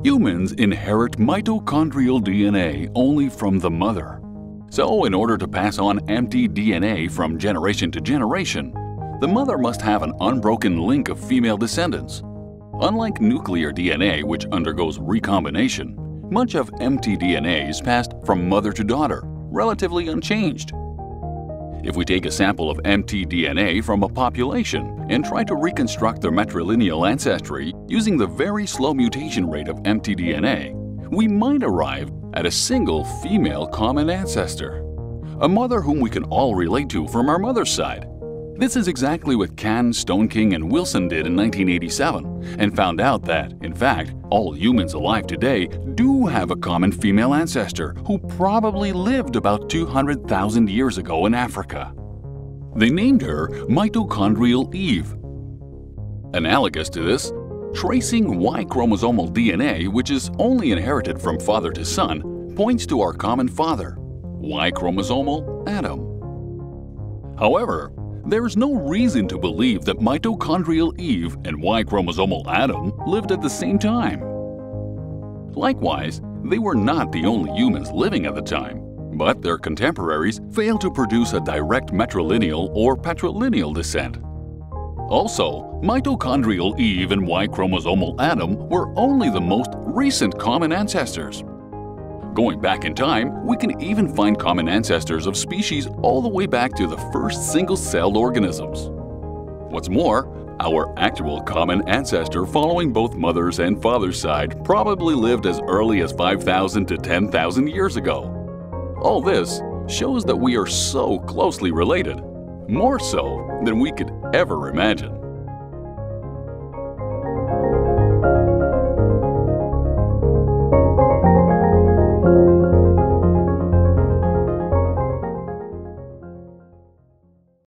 Humans inherit mitochondrial DNA only from the mother. So, in order to pass on empty DNA from generation to generation, the mother must have an unbroken link of female descendants. Unlike nuclear DNA, which undergoes recombination, much of empty DNA is passed from mother to daughter, relatively unchanged. If we take a sample of empty DNA from a population and try to reconstruct their matrilineal ancestry using the very slow mutation rate of empty DNA, we might arrive at a single female common ancestor, a mother whom we can all relate to from our mother's side. This is exactly what Kahn, Stoneking, and Wilson did in 1987 and found out that, in fact, all humans alive today do have a common female ancestor who probably lived about 200,000 years ago in Africa. They named her Mitochondrial Eve. Analogous to this, tracing Y chromosomal DNA, which is only inherited from father to son, points to our common father, Y chromosomal Adam. However, there is no reason to believe that mitochondrial Eve and Y chromosomal Adam lived at the same time. Likewise, they were not the only humans living at the time, but their contemporaries failed to produce a direct matrilineal or patrilineal descent. Also, mitochondrial Eve and Y chromosomal Adam were only the most recent common ancestors. Going back in time, we can even find common ancestors of species all the way back to the first single-celled organisms. What's more, our actual common ancestor following both mother's and father's side probably lived as early as 5,000 to 10,000 years ago. All this shows that we are so closely related, more so than we could ever imagine.